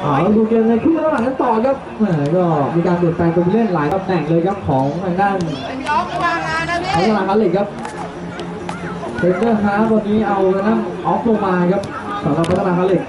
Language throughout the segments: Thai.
ดูเกมในครึ่งระหว่างนั้นต่อครับก็มีการเปลี่ยนแปลงตัวผู้เล่นหลายตำแหน่งเลยครับของทางด้านพัฒนาคาลิกครับเซนเตอร์ฮาร์วันนี้เอาทางด้านออฟลงมาครับสำหรับพัฒนาคาลิก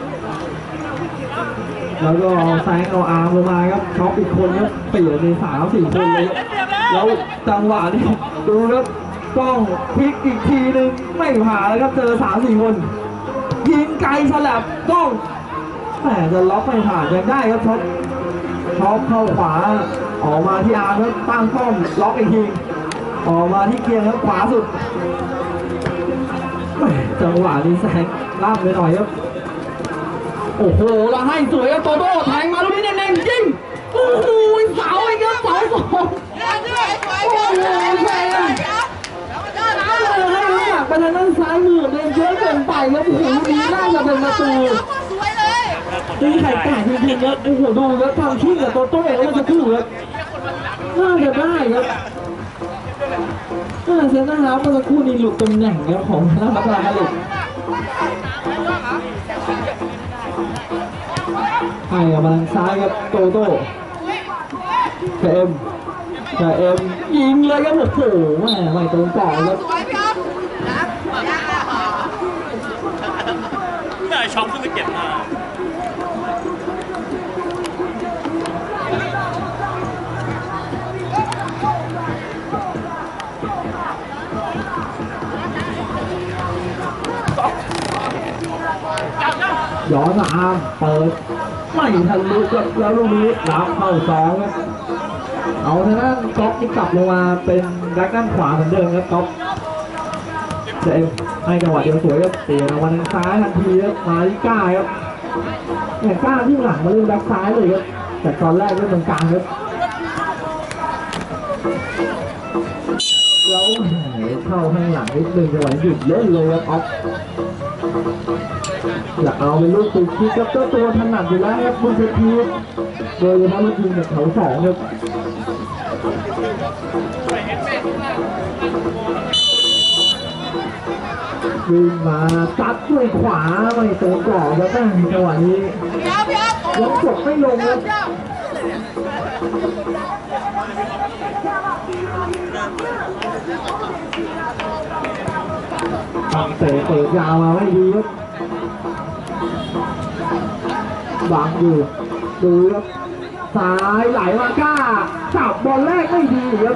แล้วก็แซงเอาอาร์มลงมาครับช็อปอีกคนครับเปลี่ยนใน3-4 คนเลยแล้วจังหวะนี้ดูครับต้องพลิกอีกทีนึงไม่ผ่านแล้วครับเจอ3-4 คนยิงไกลฉลับต้องแหมจะล็อกไม่ผ่านยังได้ครับช็อปเข้าขวาออกมาที่อาร์มครับตั้งป้อมล็อกอีกทีออกมาที่เกียร์ครับขวาสุดจังหวะนี้แซงล่ามไปหน่อยครับโอ้โหแล้วให้สวยครับโตโต้แทงมาลูกนี้เน่งๆจริงโอ้โหเสาอีกครับเสา2โอ้โหแซงให้รู้จักไปทางด้านซ้ายมือเลยเยอะเกินไปครับโอ้โหนี้น่าจะเป็นประตูนี่ไข่ไก่จริงๆครับโอ้โหดูครับทำชิ่งกับโตโต้แล้วจะคู่ครับน่าจะได้ครับเซนต์นะครับเมื่อสักครู่นี้หลุดตำแหน่งครับของนักพัฒนาการเด็กให้กับทางซ้ายครับโตโต้เอ็มยิงเลยครับโอ้โหไม่ตรงต่อครับไม่ได้ช็อปขึ้นไปเก็บมาย้อนมาอาร์มเปิดไม่ทันรู้ครับแล้วลูกนี้รับเข้า2ครับเอาทางด้านก๊อฟที่กลับลงมาเป็นแบ็คด้านขวาเหมือนเดิมครับก๊อฟจะให้จังหวะเดียวสวยครับเตะออกมาทางซ้ายทันทีครับมาที่ก้าครับเนี่ยก้าที่หลังมาเล่นแบ็คซ้ายเลยครับแต่ตอนแรกเล่นตรงกลางครับแล้วเข้าข้างหลังนิดนึงจังหวะหยุดเล่นเลยครับออฟอยากเอาเป็นลูกตุกคิกครับเจ้าตัวถนัดอยู่แล้วครับคุณเซทีโดยเฉพาะลูกยิงจากแถว2ครับวิ่งมาซัดด้วยขวาไม่ตรงกรอบแล้วตั้งจังหวะนี้ยังจบไม่ลงครับตั้งเตะเปิดยาวมาไม่ดีครับวางอยู่ดูครับซ้ายไหลมาก้าจับบอลแรกไม่ดีครับ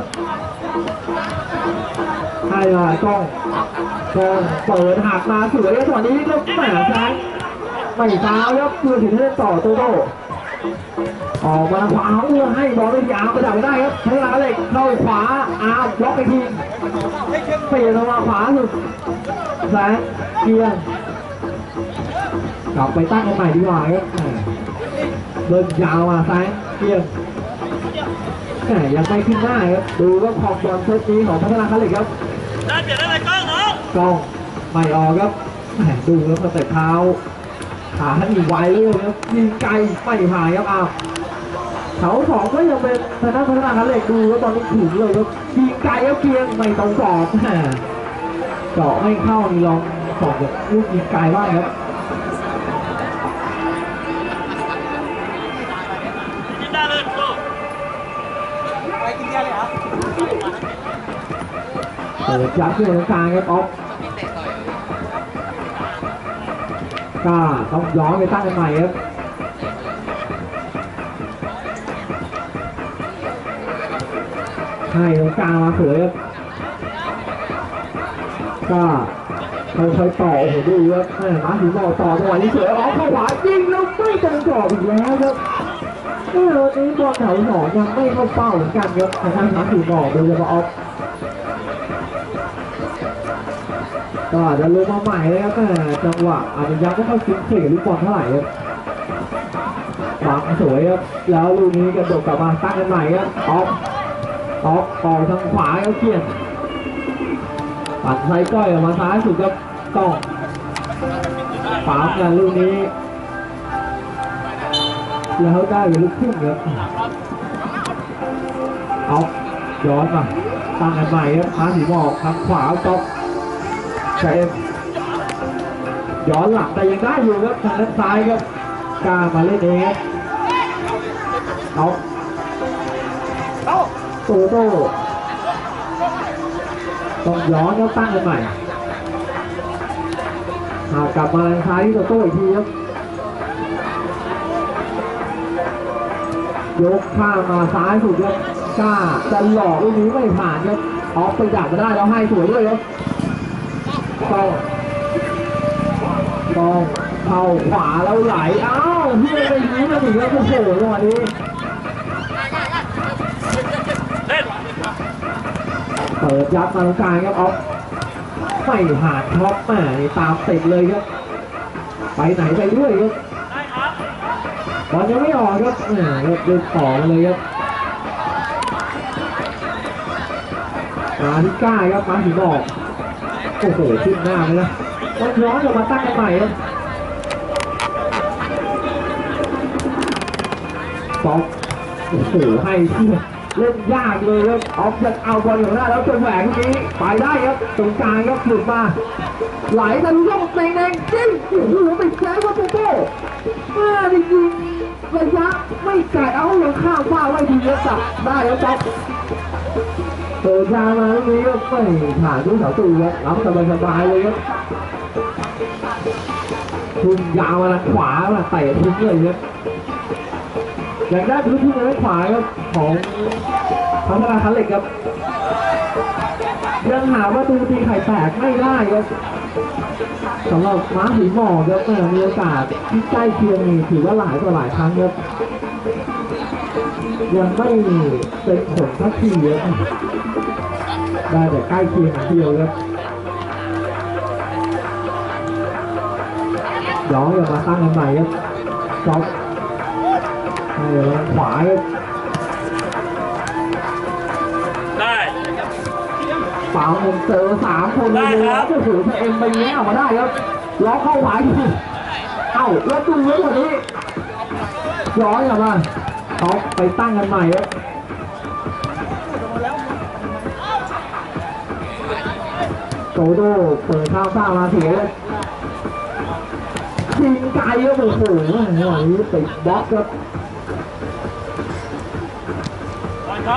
ให้มากล้องเปิดหักมาสวยครับตอนนี้ก็แหมแซงไม่ฟาวครับเพื่อถึงเล่นต่อโตโต้ออกมาขวาเอื้อให้บอลได้ยาวกระดับได้ครับใช้เวลาเหล็กเข้าขวาอาบล็อกไปทีเปลี่ยนลงมาขวาสุดแซงเกียร์กลับไปตั้งกันใหม่ดีกว่าครับเดินยาวมาซ้ายเกียร์ยังไม่ขึ้นหน้าครับดูว่าขอบบอลเซตนี้ของพัฒนาคาลิกครับได้เปลี่ยนได้เลยกล้องเนาะกล้องไม่ออกครับดูแล้วสเต็ปเท้าขาท่านอยู่ไวเลยครับยิงไกลไม่ผ่านครับอ้าวเขา2ก็ยังเป็นทางด้านพัฒนาคาลิกดูแล้วตอนนี้ถึงเลยครับยิงไกลครับเกียร์ไม่ตรงกรอบเจาะไม่เข้านี่ลองสอบแบบลูกยิงไกลบ้างครับเปิดยัดขึ้นตรงกลางครับออฟก้าต้องย้อนไปตั้งกันใหม่ครับให้ตรงกลางมาสวยครับก้าค่อยๆต่อโอ้โหดูครับมาถึงต่อจังหวะนี้สวยออฟเข้าขวายิงแล้วไม่ตรงกรอบอีกแล้วครับวันนี้บอลแถว2ยังไม่เข้าเป้าเหมือนกันครับทางด้านมาถึงต่อโดยเฉพาะออฟก็อาจจะลงมาใหม่เลยครับแต่จังหวะอาจจะยังไม่เข้าชิ้นเข่ลูกบอลเท่าไหร่ครับวางสวยครับแล้วลูกนี้กระโดดกลับมาตั้งกันใหม่ครับออกทางขวาครับเกียร์ปัดไซก้อยออกมาซ้ายสุดครับกล้องปากันลูกนี้แล้วได้เป็นลูกขึ้นครับเอาย้อนมาตั้งกันใหม่ครับพาสีหมอกทางขวาต๊อกย้อนหลังแต่ยังได้อยู่ครับทางด้านซ้ายครับกล้ามาเล่นเองเอาโตโต้ต้องย้อนแล้วตั้งกันใหม่กลับมาทางซ้ายที่โตโต้อีกทีครับยกข้ามมาซ้ายสุดครับกล้าจะหลอกลูกนี้ไม่ผ่านครับออกไปดักมาได้แล้วให้สวยด้วยครับต้องเข้าขวาแล้วไหลอ้าวพี่ไปยิงมาถึงแล้วโอ้โหจังหวะนี้เล่นเปิดยัดมาตรงกลางครับออฟไม่ผ่านท็อปมาตามติดเลยครับไปไหนไปด้วยครับได้ครับบอลยังไม่ออกครับเดินต่อมาเลยครับมาที่ก้าครับมาถึงบอกโอ้โหขึ้นหน้าเลยนะต้องย้อนกลับมาตั้งกันใหม่ครับป๊อปโอ้โหให้เพื่อเล่นยากเลยครับออฟจะเอาบอลอยู่หน้าแล้วจนแหวกเมื่อกี้ไปได้ครับตรงกลางครับหลุดมาไหลทะลุช่องเต็งแดงจริงโอ้โหติดแขนว่าโตโต้จริงๆระยะไม่ไกลเอาลงข้าวฟ้าไว้ทีเดียวจับได้แล้วป๊อปเปิดยามาตรงนี้ก็ไม่ผ่านด้วยเสาตูครับรับสบายๆเลยครับทุ่มยาวมาทางขวามาเตะทุ่มเลยครับอยากได้พื้นที่ในขวาครับของพัฒนาคันเหล็กครับยังหาว่าตูตีไข่แตกไม่ได้ครับสำหรับม้าสีหมอกครับมีโอกาสที่ใกล้เคียงนี่ถือว่าหลายต่อหลายครั้งครับยังไม่เป็นผลทักทีครับได้แต่ใกล้เคียงเดียวครับย้อนกลับมาตั้งกันใหม่ครับจ็อบขวาครับได้เปล่าผมเจอ3 คนเลยแล้วก็ถือเอ็มไปแง่ออกมาได้ครับล้อเข้าขวาอยู่เอ้าแล้วดูไว้กว่านี้ย้อนกลับมาท็อปไปตั้งกันใหม่ครับโตโต้เปิดข้าวซ่ามาเสียยิงไกลครับโอ้โหจังหวะนี้ติดบล็อกครับครับ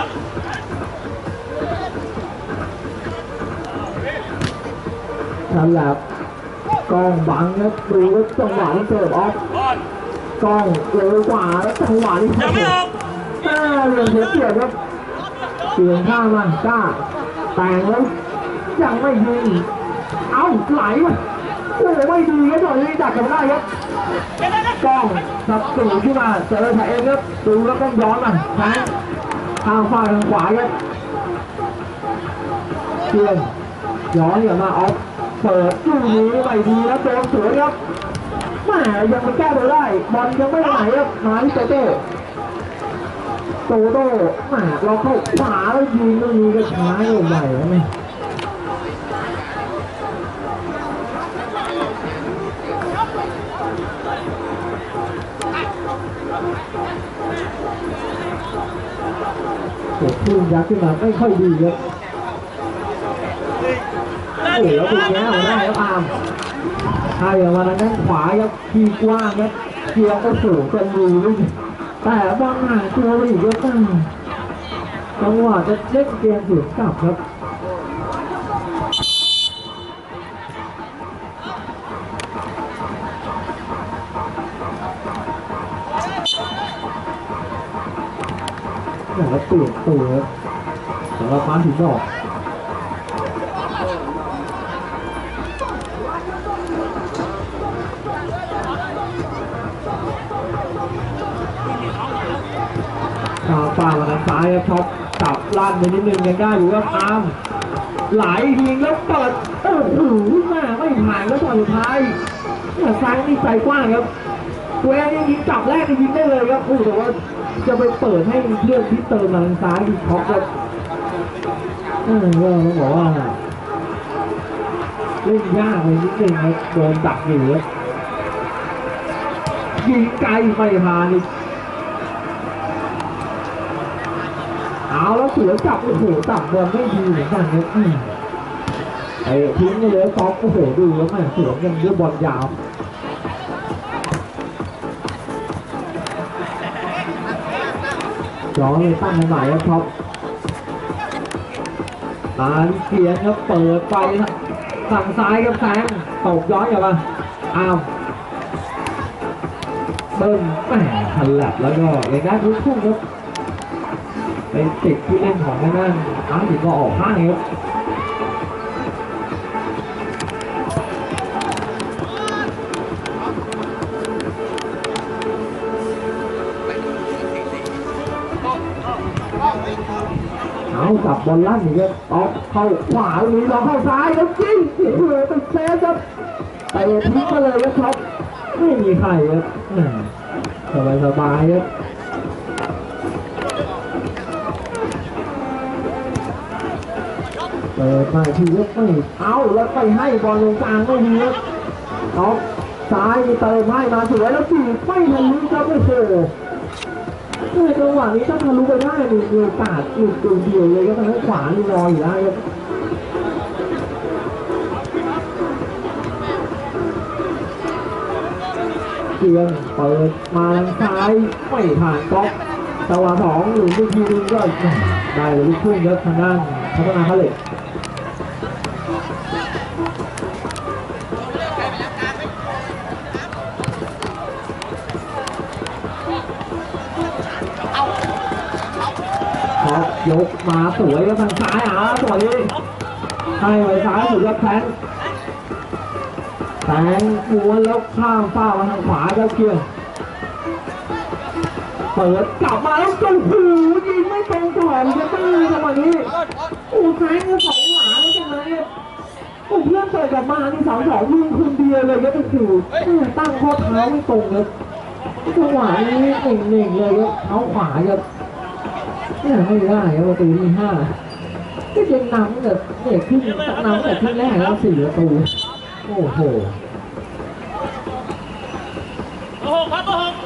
ฉลับกล้องบังครับดูว่าจังหวะที่เสิร์ฟออฟกล้องเร็วกว่าแล้วจังหวะนี้ยังไม่ออกเรื่องเสียเปรียบครับเปลี่ยนข้างมากล้าแต่งแล้วยังไม่ยิงเอ้าไหลวะโอ้ไม่ดีครับตอนนี้ดักกันได้ครับกล้องสับสูงขึ้นมาเจอถ่ายเองครับดูแล้วต้องย้อนมาแทงทางฝ่ายทางขวาครับเปลี่ยนย้อนกลับมาออฟเปิดลูกนี้ไม่ดีแล้วโดนสวยครับแม่ยังไม่แก้ตัวได้บอลยังไม่ไหลครับมาที่โตโต้แม่เราเข้าขวาแล้วยิงลูกนี้ก็ช้าลงไปแล้วไหมโอ้คลื่นยักษ์ขึ้นมาไม่ค่อยดีครับโอ้แล้วดูแง่เอาได้ครับอาร์มให้ออกมาทางด้านขวาครับทีกว้างครับเกี่ยวก็สูงเป็นรูแต่บอลห่างตัวไปอีกเยอะมากจังหวะจะเล่นเกมสวนกลับครับแล้วเปลี่ยนตัวสำหรับม้าถึงดอกทางฝ่ามาทางซ้ายครับท็อปจับลั่นไปนิดนึงยังได้อยู่ครับอาร์มไหลยิงแล้วเปิดโอ้โหแม่ไม่ผ่านแล้วตอนสุดท้ายซ้ายนี่ใจกว้างครับตัวเองยิงจับแรกยิงได้เลยครับโอ้แต่ว่าจะไปเปิดให้เลือกที่เติมมาทางซ้ายดีท็อปครับก็ต้องบอกว่าเล่นยากเลยนิดนึงครับโดนดักอยู่ครับยิงไกลไม่ผ่านอีกเอาแล้วเสือจับโอ้โหตับบอลไม่ดีเหมือนกันครับไอ้ทิ้งไปเลยท็อปโอ้โหดูแล้วแม่เสือกันด้วยบอลยาวย้อนเลยตั้งใหม่ครับท็อปอาลิเกียนครับเปิดไปฝั่งซ้ายครับแซงตกย้อนกลับมาอ้าวเบิ้มแหมทันแลบแล้วก็ยังได้ทุกทุ่งครับไปติดที่เล่นของนั่นอ้าวถึงก็ออกข้างครับเอาจับบอลลั่นอีกครับต่อเข้าขวาหรือเราเข้าซ้ายแล้วจริงโอ้โหเป็นเซฟครับไปทิ้งมาเลยครับท็อปไม่มีใครครับสบายครับเปิดมาทียกไม่เอาแล้วไปให้บอลตรงกลางไม่ดีครับท็อปซ้ายเติมให้มาสวยแล้วจีบไม่ทันลุ้นครับโอ้โหจังหวะนี้ถ้าทะลุไปได้มีโอกาสหลุดตัวเดียวเลยก็ทางด้านขวานี่รออยู่ได้ครับเกียงเปิดมาทางซ้ายไม่ผ่านก๊อกจังหวะสองหลุดไปทีนึงก็ได้เลยลูกพุ่งเยอะทางด้านพัฒนาเขาเลยยกมาสวยก็ทางซ้ายสวยให้ไว้ซ้ายสุดยอดแทงม้วนแล้วข้ามฟ้ามาทางขวาเจ้าเกียงเปิดกลับมาแล้วจุ๊บหูยิงไม่ตรงก่อนจะตื้อจังหวะนี้โอ้แทงสองหลาแล้วจังเลยโอ้เพื่อนเปิดกลับมาที่2-2ยิงคนเดียวเลยก็คือตั้งข้อเท้าไม่ตรงเลยจังหวะนี้หนึ่งเลยครับเท้าขวาครับไม่ได้ครับประตูที่5ก็ยังนำแบบเนี่ยขึ้นนำแต่ขึ้นแรกแล้ว4 ประตูโอ้โหครับ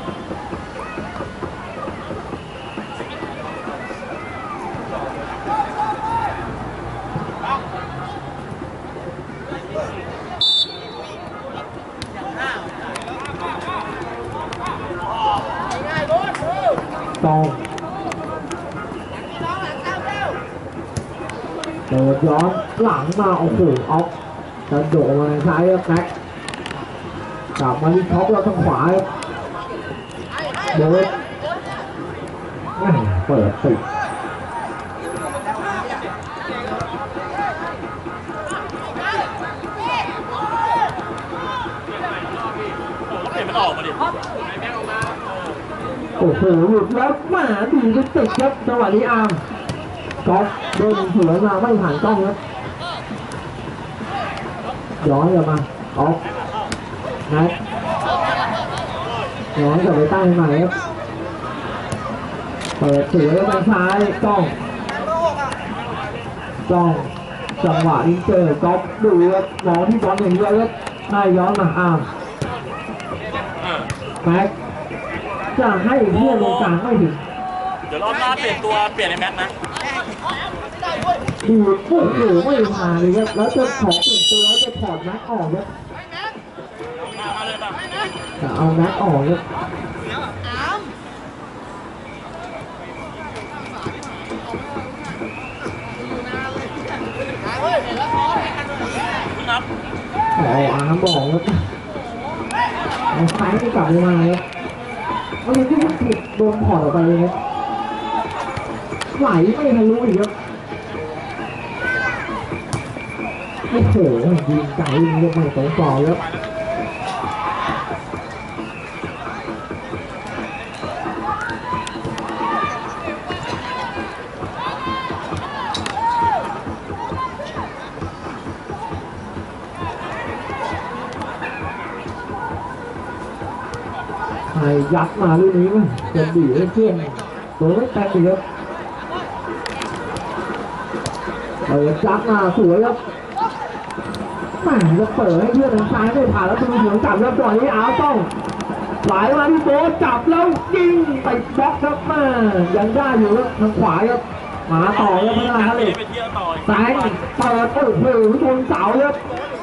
ต้องเปิดย้อนหลังมาโอ้โหออกกระโดดมาซ้ายครับแม็กกลับมาที่ท็อปแล้วทางขวาเดินเปิดติดมันออกมาดิโอ้โหหลุดแล้วหมาดีก็ติดครับจังหวะนี้อาร์มก๊อฟเดินสวยมาไม่ผ่านกล้องครับย้อนกลับมาก๊อฟนะย้อนกลับไปใต้ใหม่ครับเปิดสวยแล้วทางซ้ายกล้องจังหวะนี้เจอก๊อฟดูครับมองที่บอลอย่างเดียวครับให้ย้อนมาอาร์มแม็กจะให้เพื่อนลงกลางไม่ถึงเดี๋ยวรอบหน้าเปลี่ยนตัวเปลี่ยนในแม็กนะดูโอ้โหไม่มาเลยครับแล้วจะขอเปลี่ยนตัวแล้วจะถอดแม็กออกครับจะเอาแม็กออกครับอาร์มบอกครับเอาซ้ายไม่กลับลงมาครับเอาเลยที่มันผิดโดนถอดออกไปเลยครับไหลไม่ทะลุอีกครับโอ้โหยิงไกลยิงลงมา2 ต่อครับยัดมาลูกนี้มั้ยจะดีให้เพื่อนตัวไม่แตกอีกครับยัดมาสวยครับแหมจะเปิดให้เพื่อนทางซ้ายไม่ผ่านแล้วจะมีหัวจับแล้วก่อนนี้ต้องไหลมาที่โต๊ะจับแล้วยิงติดบล็อกครับมายังได้อยู่ครับทางขวาครับมาต่อครับพนักงานเลยซ้ายเปิดโอ้โหชนเสาครับ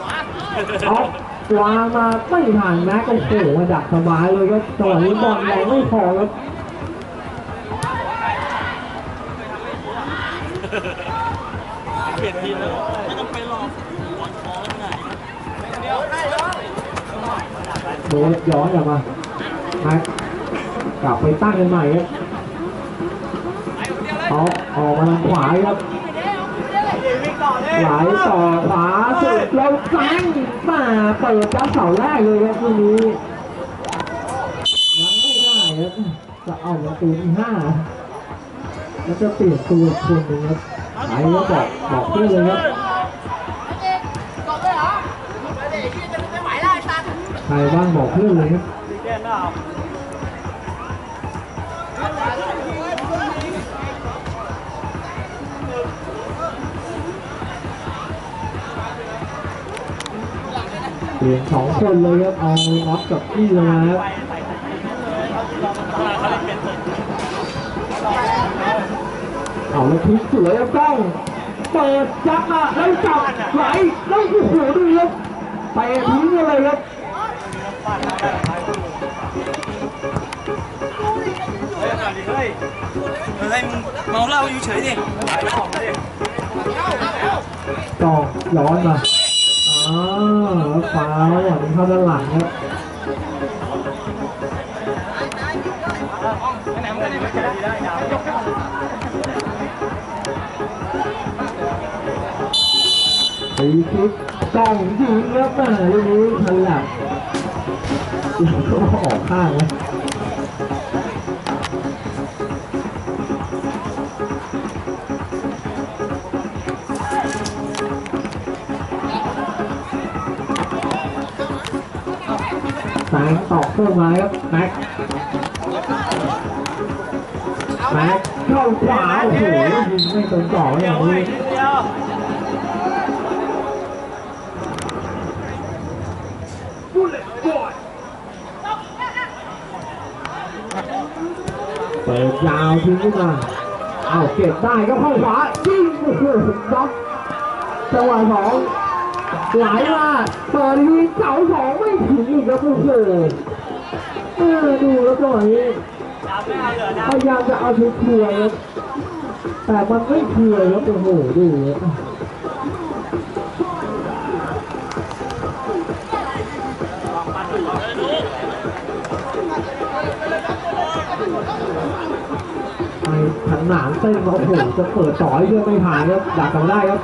วางมาไม่ผ่านแม็กโอ้โหมาดักสบายเลยครับจังหวะนี้บอลแรงไม่พอครับเปลี่ยนทีมแล้วไม่ต้องไปหรอกบอลคอแล้วไงเดียวได้แล้วโดนย้อนกลับมาแม็กกลับไปตั้งกันใหม่ครับออกมาทางขวาครับไหลต่อขวาสุดแล้วแซงมาเปิดจับเสาแรกเลยครับทีนี้ยังไม่ได้ครับจะเอาประตูที่5แล้วจะเปลี่ยนตัวคนหนึ่งครับไหลก็บอกเพื่อนเลยครับใครบ้างบอกเพื่อนเลยครับเปลี่ยน2 คนเลยครับเอาน็อตกับพี่มาครับเอาแล้วทิ้งสวยแล้วกล้องเปิดจับมาแล้วจับไหลแล้วโอ้โหดูครับไปทิ้งเลยครับให้มึงเมาเหล้าอยู่เฉยดิต่อย้อนมาฟ้าอย่างนี้เข้าด้านหลังครับตีคิดกล้องยิงครับมาลูกนี้ทันหลังก็ออกข้างนะแสงตอกเข้ามาครับแม็กเข้าขวาโอ้โหยิงไม่ตรงต่ออย่างนี้เปิดยาวทิ้งขึ้นมาเอาเก็บได้ก็เข้าขวายิงโอ้โหบล็อกจังหวะ2ไหลมาเปิดทีเสา2ไม่ถึงอีกครับโอ้โหดูแล้วจังหวะนี้พยายามจะเอาชุดเคลียร์ครับแต่มันไม่เคลียร์ครับโอ้โหดูไอ้ขันหนานเต้นมาโอ้โหจะเปิดต่อให้เยอะไม่ผ่านครับดักกันได้ครับ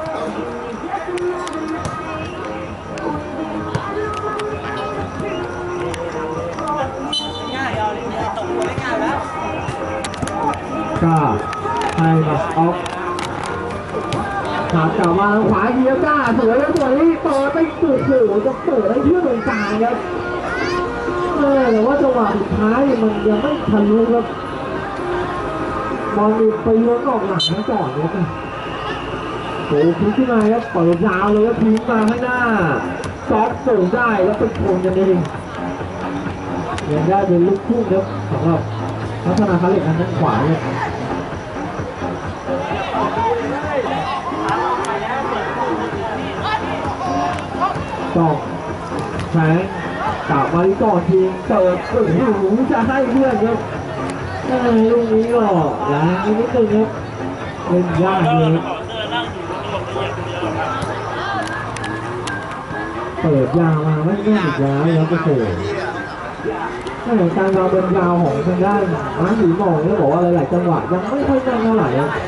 ก็ให้มาออกขาดกลับมาขวาเยียก้าสวยแล้วสวยเปิดไปสุดโหจะเปิดได้เพื่อตรงกลางครับแต่ว่าจังหวะสุดท้ายมันยังไม่ทันรู้ครับบอลมีไปล้วนออกหลังก่อนครับโอ้โหพลิกขึ้นมาครับเปิดยาวเลยครับพลิกมาข้างหน้าซอฟส่งได้แล้วเป็นโคนกันเองยังได้เป็นลูกคู่ครับสำหรับพัฒนาคาเล็กอันนั้นขวาเนี่ยต่อแทงกลับมาที่ก่อนทีเปิดโอ้โหจะให้เพื่อนครับลูกนี้ก็แรงนิดนึงครับเล่นยากเลยเปิดยาวมาไม่แน่อีกแล้วครับโอ้โหการวางบนยาวของทางด้านม้าหนีมองเนี่ยบอกว่าหลายๆจังหวะยังไม่ค่อยแน่นเท่าไหร่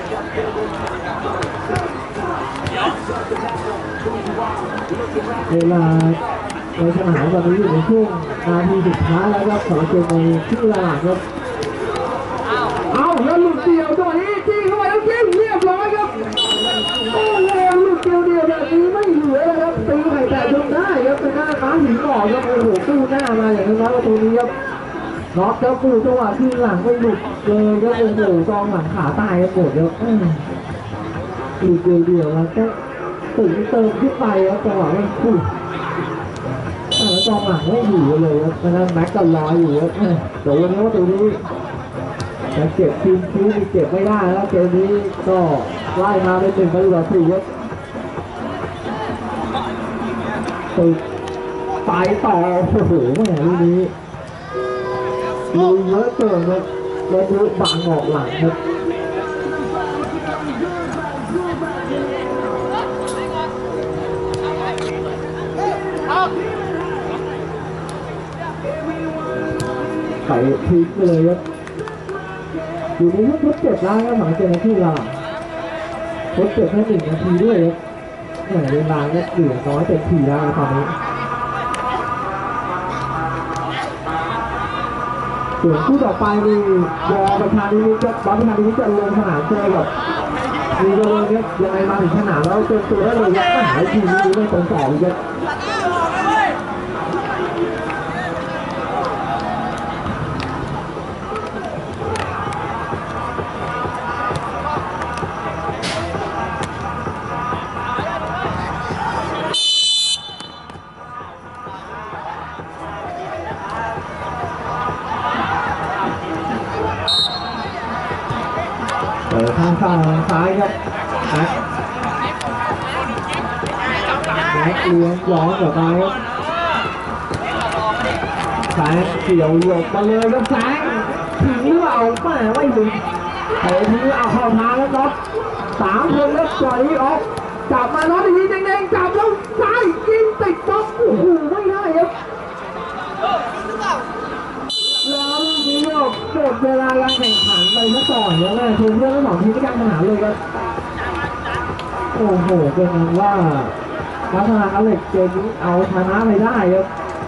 เวลาในสนามตอนนี้อยู่ในช่วงนาทีสุดท้ายแล้วครับสำหรับเกมในที่หลังครับเอาแล้วหลุดเดียวตัวนี้จี้เข้าไปแล้วจิ้มเรียบร้อยครับโอ้โหหลุดเดียวแบบนี้ไม่เหลือแล้วครับตีไข่แตกจนได้ครับเป็นหน้าม้าหนีมองครับโอ้โหตู้หน้ามาอย่างน้อยประตูนี้ครับน็อกแล้วปูจังหวะที่หลังไม่หลุดเลยครับโอ้โหกองหลังขาตายกันหมดครับหลุดเดียวแล้วก็ตึงเติมขึ้นไปครับจังหวะมันคู่แล้วกองหลังไม่อยู่เลยครับเพราะนั้นแม็กก็รออยู่ครับเดี๋ยววันนี้ว่าตัวนี้จะเก็บทีมคิวมีเก็บไม่ได้แล้วเกมนี้ก็ไล่มาเป็น1-4ครับตึกไปต่อโอ้โหแม่ลูกนี้ลุยเยอะเกินครับแล้วลุยบังออกหลังครับใส่ทีไปเลยครับอยู่ในยุคทดเจ็บแล้วครับหลังจากที่เราทดเจ็บแค่1 นาทีด้วยครับเวลาเนี่ยเหลือน้อยเต็มทีแล้วตอนนี้ส่วนคู่ต่อไปนี่วอประธานนิมิตครับประธานนิมิตจะลงสนามเจอกับมีโดนครับยังไงมาถึงสนามแล้วเต็มตัวได้เลยครับหายทีนี้ไม่ตรงต่อเลยครับทางซ้ายครับแม็กเลี้ยงย้อนกลับมาครับแสงเกี่ยวหลบมาเลยครับแสงถึงหรือเปล่าไม่ถึงเตะทีเอาเข้าทางแล้วน็อต3 คนแล้วปล่อยออกจับมาน็อตทีแดงๆจับแล้วซ้ายยิงติดบล็อกโอ้โหไม่ได้ครับแล้วนี่ก็หมดเวลาการแข่งขันไปซะก่อนแล้วแม่ทีมเพื่อนทั้ง 2 ทีมไม่กล้าขนาดเลยครับโอ้โหเป็นไงว่าพัฒนาเหล็กเกมนี้เอาชนะไปได้ครับ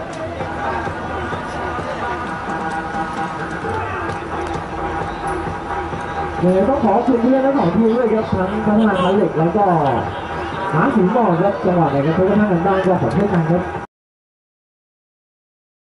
ต้องขอบคุณเพื่อนทั้ง 2 ทีมด้วยครับทั้งพัฒนาเหล็กแล้วก็หาสีหมอกครับจังหวะไหนกันทุกท่านกันบ้างก็ขอโทษกันครับ